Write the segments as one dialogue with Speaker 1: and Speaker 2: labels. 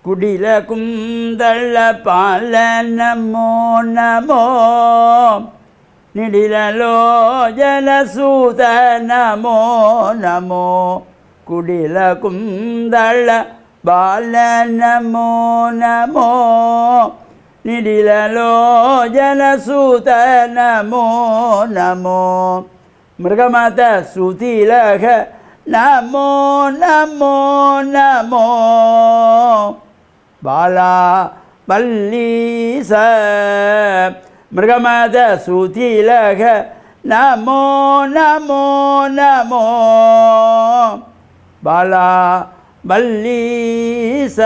Speaker 1: குடில குந்தள பால நமோ நமோ நிடிலலோஜன சூத நமோ நமோ குடில குந்தள பால நமோ நமோ நிடிலலோஜன சூத நமோ நமோ மிருகமத ஸ்ருதிலக நமோ நமோ நமோ பாலா வல்லீச மிருகமத ஸ்ருதிலக நமோ நமோ நமோ பாலா வல்லீச.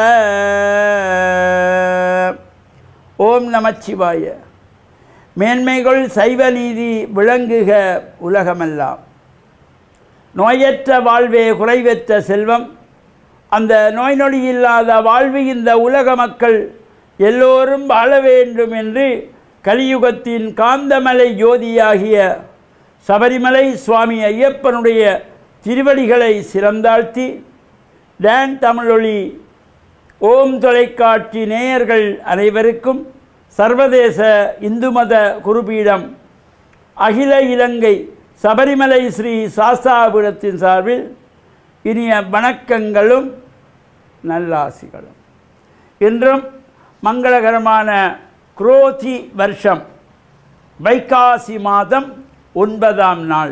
Speaker 1: ஓம் நமச்சிவாய. மேன்மைகள் சைவ நீதி விளங்குக உலகமெல்லாம். நோயற்ற வாழ்வே குறைவற்ற செல்வம். அந்த நோய் நொடி இல்லாத வாழ்வு இந்த உலக மக்கள் எல்லோரும் வாழ வேண்டும் என்று கலியுகத்தின் காந்தமலை ஜோதியாகிய சபரிமலை சுவாமி ஐயப்பனுடைய திருவடிகளை சிறந்தாழ்த்தி டான் தமிழொலி ஓம் தொலைக்காட்சி நேயர்கள் அனைவருக்கும் சர்வதேச இந்து மத குருபீடம் அகில இலங்கை சபரிமலை ஸ்ரீ சாஸ்தாபீடத்தின் சார்பில் இனிய வணக்கங்களும் நல்லாசிகளும். இன்றும் மங்களகரமான குரோதி வருஷம் வைகாசி மாதம் 9ஆம் நாள்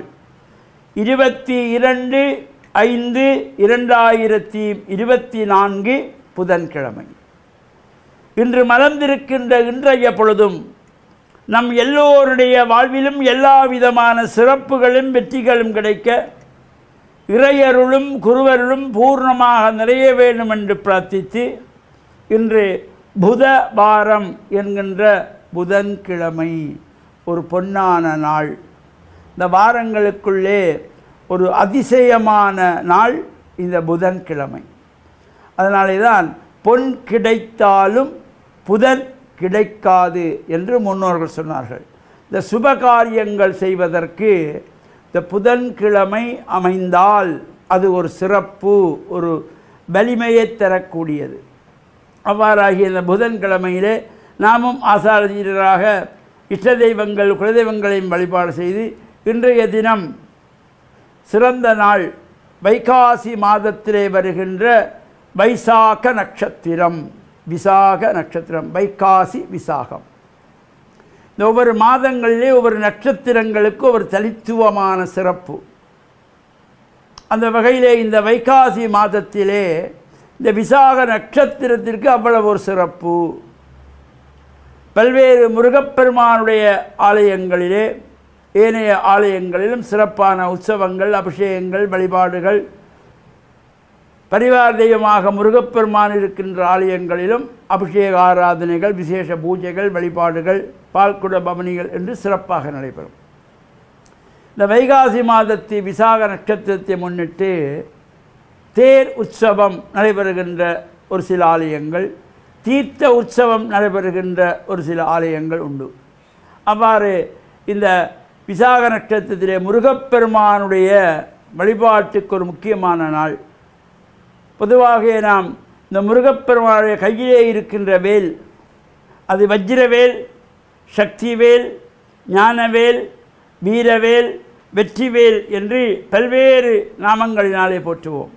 Speaker 1: 22/5/2024 புதன்கிழமை. இன்று மலர்ந்திருக்கின்ற இன்றைய பொழுதும் நம் எல்லோருடைய வாழ்விலும் எல்லா விதமான சிறப்புகளும் வெற்றிகளும் கிடைக்க இறையருளும் குருவருளும் பூர்ணமாக நிறைய வேண்டும் என்று பிரார்த்தித்து இன்று புதவாரம் என்கின்ற புதன்கிழமை ஒரு பொன்னான நாள். இந்த வாரங்களுக்குள்ளே ஒரு அதிசயமான நாள் இந்த புதன்கிழமை. அதனாலே தான் பொன் கிடைத்தாலும் புதன் கிடைக்காது என்று முன்னோர்கள் சொன்னார்கள். இந்த சுபகாரியங்கள் செய்வதற்கு இந்த புதன்கிழமை அமைந்தால் அது ஒரு சிறப்பு, ஒரு வலிமையை தரக்கூடியது. அவ்வாறாகிய இந்த புதன்கிழமையிலே நாமும் ஆசாரீராக இஷ்ட தெய்வங்கள் குலதெய்வங்களையும் வழிபாடு செய்து இன்றைய தினம் சிறந்த நாள் வைகாசி மாதத்திலே வருகின்ற வைசாக நட்சத்திரம், விசாக நட்சத்திரம், வைகாசி விசாகம். இந்த ஒவ்வொரு மாதங்களிலே ஒவ்வொரு நட்சத்திரங்களுக்கு ஒரு தனித்துவமான சிறப்பு. அந்த வகையிலே இந்த வைகாசி மாதத்திலே இந்த விசாக நட்சத்திரத்திற்கு அவ்வளவு ஒரு சிறப்பு. பல்வேறு முருகப்பெருமானுடைய ஆலயங்களிலே ஏனைய ஆலயங்களிலும் சிறப்பான உற்சவங்கள், அபிஷேகங்கள், வழிபாடுகள், பரிவார தெய்வமாக முருகப்பெருமான் இருக்கின்ற ஆலயங்களிலும் அபிஷேக ஆராதனைகள், விசேஷ பூஜைகள், வழிபாடுகள், பால்குட பவனிகள் என்று சிறப்பாக நடைபெறும். இந்த வைகாசி மாதத்து விசாக நட்சத்திரத்தை முன்னிட்டு தேர் உற்சவம் நடைபெறுகின்ற ஒரு சில ஆலயங்கள், தீர்த்த உற்சவம் நடைபெறுகின்ற ஒரு சில ஆலயங்கள் உண்டு. அவ்வாறு இந்த விசாக நட்சத்திரத்திலே முருகப்பெருமானுடைய வழிபாட்டுக்கு ஒரு முக்கியமான நாள். பொதுவாக நாம் இந்த முருகப்பெருமானுடைய கையிலே இருக்கின்ற வேல் அது வஜ்ரவேல், சக்திவேல், ஞானவேல், வீரவேல், வெற்றிவேல் என்று பல்வேறு நாமங்களினாலே போற்றுவோம்.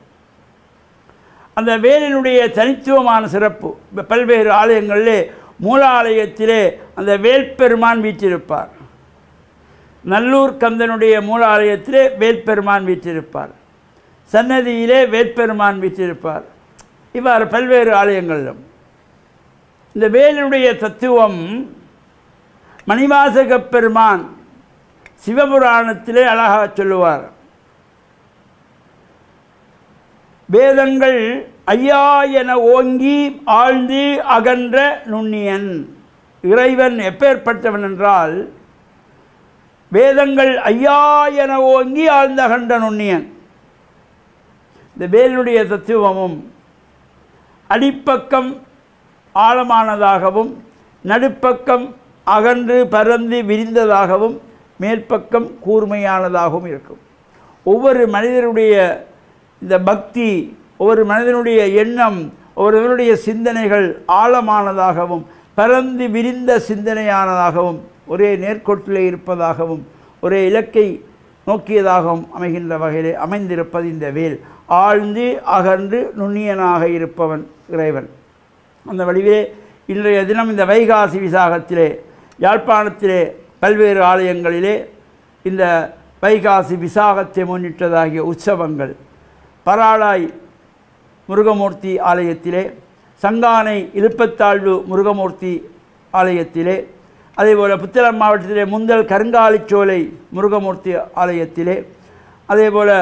Speaker 1: அந்த வேலினுடைய தனித்துவமான சிறப்பு பல்வேறு ஆலயங்களிலே மூலாலயத்திலே அந்த வேல்பெருமான் வீற்றிருப்பார். நல்லூர் கந்தனுடைய மூலாலயத்திலே வேல்பெருமான் வீற்றிருப்பார். சன்னதியிலே வேல்பெருமான் வீற்றிருப்பார். இவ்வாறு பல்வேறு ஆலயங்களிலும் இந்த வேலினுடைய தத்துவம் மணிவாசக பெருமான் சிவபுராணத்திலே அழகாக சொல்லுவார். வேதங்கள் ஐயா என ஓங்கி ஆழ்ந்து அகன்ற நுண்ணியன். இறைவன் எப்பேற்பட்டவன் என்றால் வேதங்கள் ஐயா என ஓங்கி ஆழ்ந்து அகன்ற நுண்ணியன். இந்த வேலினுடைய தத்துவமும் அடிப்பக்கம் ஆழமானதாகவும் நடுப்பக்கம் அகன்று பரந்து விரிந்ததாகவும் மேற்பக்கம் கூர்மையானதாகவும் இருக்கும். ஒவ்வொரு மனிதனுடைய இந்த பக்தி, ஒவ்வொரு மனிதனுடைய எண்ணம், ஒருவருடைய சிந்தனைகள் ஆழமானதாகவும் பரந்து விரிந்த சிந்தனையானதாகவும் ஒரே நேர்கோட்டிலே இருப்பதாகவும் ஒரே இலக்கை நோக்கியதாகவும் அமைகின்ற வகையிலே அமைந்திருப்பது இந்த வேல். ஆழ்ந்து அகன்று நுண்ணியனாக இருப்பவன் இறைவன். அந்த வடிவே இன்றைய தினம் இந்த வைகாசி விசாகத்திலே யாழ்ப்பாணத்திலே பல்வேறு ஆலயங்களிலே இந்த வைகாசி விசாகத்தை முன்னிட்டதாகிய உற்சவங்கள் பராளாய் முருகமூர்த்தி ஆலயத்திலே, சங்கானை இலுப்பத்தாழ்வு முருகமூர்த்தி ஆலயத்திலே, அதேபோல் புத்தளம் மாவட்டத்திலே முந்தல் கருங்காலிச்சோலை முருகமூர்த்தி ஆலயத்திலே, அதேபோல்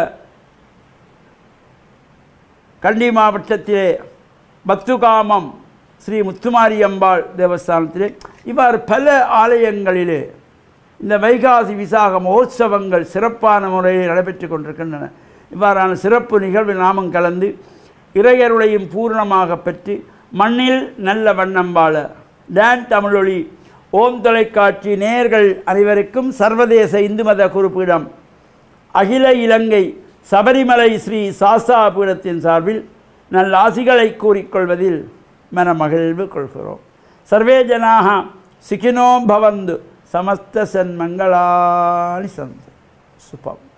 Speaker 1: கண்டி மாவட்டத்திலே பத்துகாமம் ஸ்ரீ முத்துமாரியம்பாள் தேவஸ்தானத்திலே, இவ்வாறு பல ஆலயங்களிலே இந்த வைகாசி விசாக மகோத்சவங்கள் சிறப்பான முறையில் நடைபெற்று கொண்டிருக்கின்றன. இவ்வாறான சிறப்பு நிகழ்வில் நாமும் கலந்து இறையருளையும் பூர்ணமாக பெற்று மண்ணில் நல்ல வண்ணம் வாழ டான் தமிழொலி ஓம் தொலைக்காட்சி நேயர்கள் அனைவருக்கும் சர்வதேச இந்து மத குறிப்பீடம் அகில இலங்கை சபரிமலை ஸ்ரீ சாஸ்தா பீடத்தின் சார்பில் நல்ல ஆசிகளை கூறிக்கொள்வதில் மனமகிழ்வு கொள்கிறோம். சர்வே ஜனாக சுகினோ பவந்து சமஸ்த சன்மங்களானி சந்து சுபம்.